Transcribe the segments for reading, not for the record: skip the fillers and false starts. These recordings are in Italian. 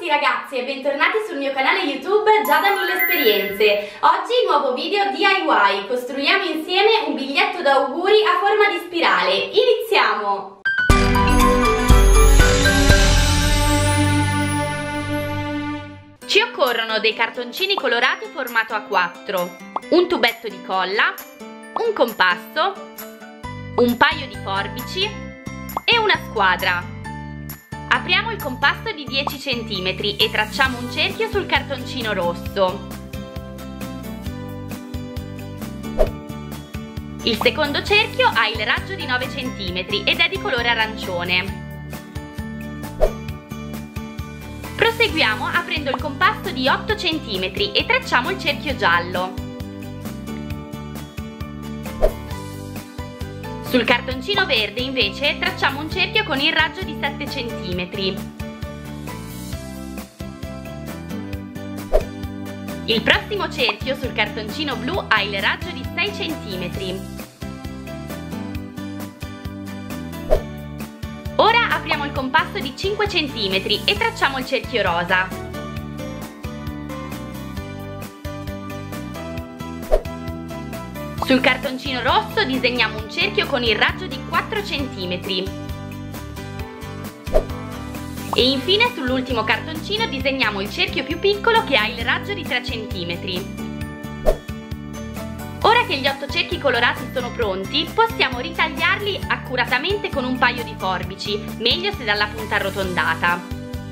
tutti ragazzi e bentornati sul mio canale YouTube Giada 1000 Esperienze. Oggi nuovo video DIY, costruiamo insieme un biglietto d'auguri a forma di spirale. Iniziamo! Ci occorrono dei cartoncini colorati formato a 4, un tubetto di colla, un compasso, un paio di forbici e una squadra. Apriamo il compasso di 10 cm e tracciamo un cerchio sul cartoncino rosso. Il secondo cerchio ha il raggio di 9 cm ed è di colore arancione. Proseguiamo aprendo il compasso di 8 cm e tracciamo il cerchio giallo. Sul cartoncino verde invece tracciamo un cerchio con il raggio di 7 cm. Il prossimo cerchio sul cartoncino blu ha il raggio di 6 cm. Ora apriamo il compasso di 5 cm e tracciamo il cerchio rosa. Sul cartoncino rosso disegniamo un cerchio con il raggio di 4 cm. E infine sull'ultimo cartoncino disegniamo il cerchio più piccolo che ha il raggio di 3 cm. Ora che gli 8 cerchi colorati sono pronti, possiamo ritagliarli accuratamente con un paio di forbici, meglio se dalla punta arrotondata.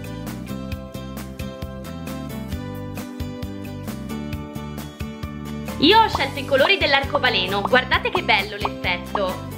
Io ho scelto i colori dell'arcobaleno, guardate che bello l'effetto!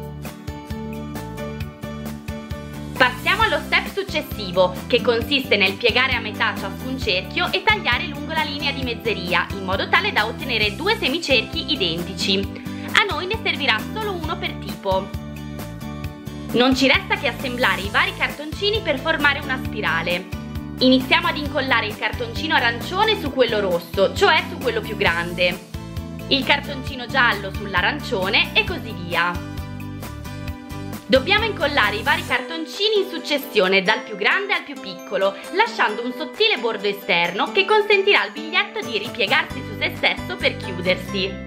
Passiamo allo step successivo, che consiste nel piegare a metà ciascun cerchio e tagliare lungo la linea di mezzeria, in modo tale da ottenere due semicerchi identici. A noi ne servirà solo uno per tipo. Non ci resta che assemblare i vari cartoncini per formare una spirale. Iniziamo ad incollare il cartoncino arancione su quello rosso, cioè su quello più grande. Il cartoncino giallo sull'arancione e così via. Dobbiamo incollare i vari cartoncini in successione dal più grande al più piccolo, lasciando un sottile bordo esterno che consentirà al biglietto di ripiegarsi su se stesso per chiudersi.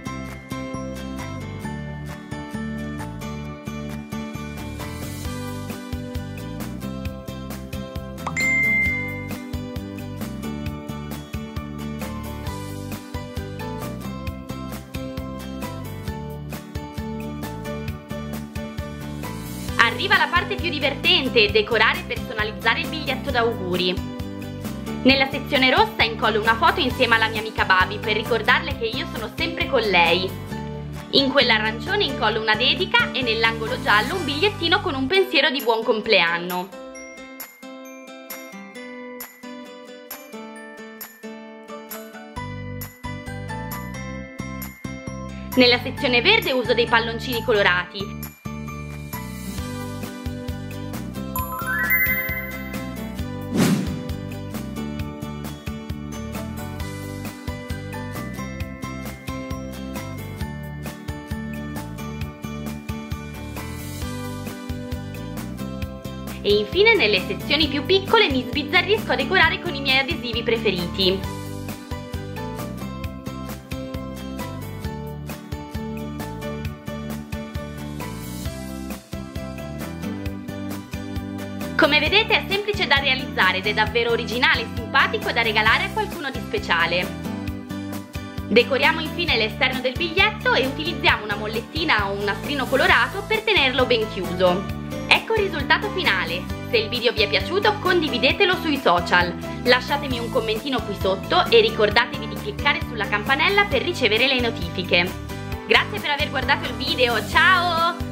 Arriva la parte più divertente, decorare e personalizzare il biglietto d'auguri. Nella sezione rossa incollo una foto insieme alla mia amica Babi per ricordarle che io sono sempre con lei. In quella arancione incollo una dedica e nell'angolo giallo un bigliettino con un pensiero di buon compleanno. Nella sezione verde uso dei palloncini colorati. E infine nelle sezioni più piccole mi sbizzarrisco a decorare con i miei adesivi preferiti. Come vedete è semplice da realizzare ed è davvero originale e simpatico da regalare a qualcuno di speciale. Decoriamo infine l'esterno del biglietto e utilizziamo una mollettina o un nastrino colorato per tenerlo ben chiuso. Ecco il risultato finale. Se il video vi è piaciuto condividetelo sui social, lasciatemi un commentino qui sotto e ricordatevi di cliccare sulla campanella per ricevere le notifiche. Grazie per aver guardato il video, ciao!